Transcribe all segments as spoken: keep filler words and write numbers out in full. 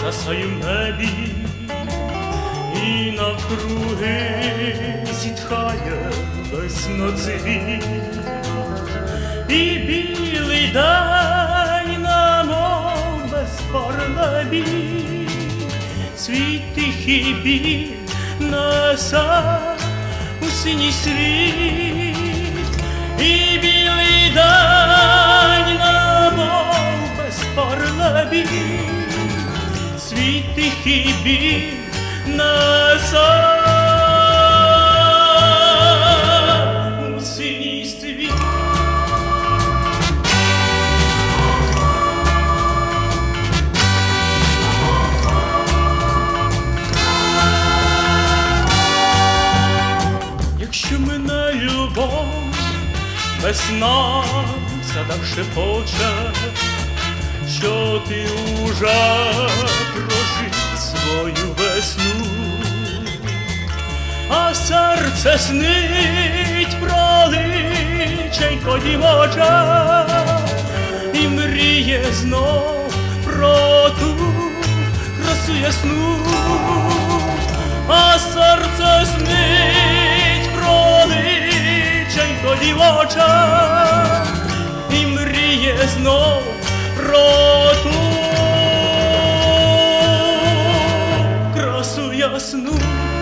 згасає в небі, і навкруги зітхає весноцвіт, і білий день намов безпарне біль, свій тихий біль несе у синій світ, і білий день намов безпарне біль, свій тихий біль несе у синій світ. Якщо мене любов, весна в садах шепоче, що ти уже прожив свою весну, а серце снить про личенько дівоче, і мріє знов про ту красу ясну, а серце снить про личенько дівоче, і мріє знов про ту красу ясну.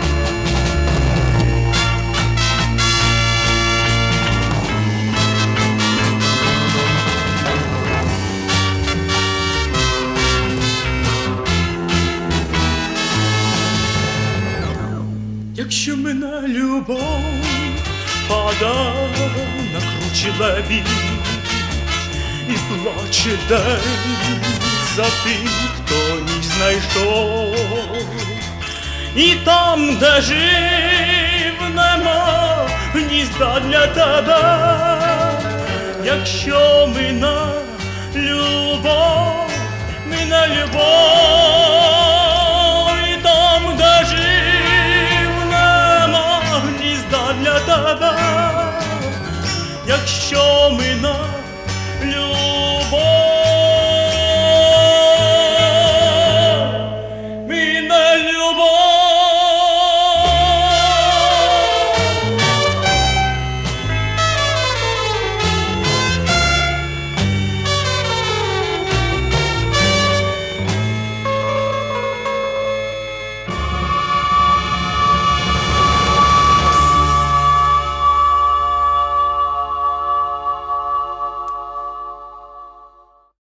Якщо мене любов пада на кручі лебідь і плаче день за тим, хто ніч знайшов, і там, де жив, нема гнізда для тебе. Якщо мина любов, мина любов, і там, де жив, нема гнізда для тебе. Якщо мина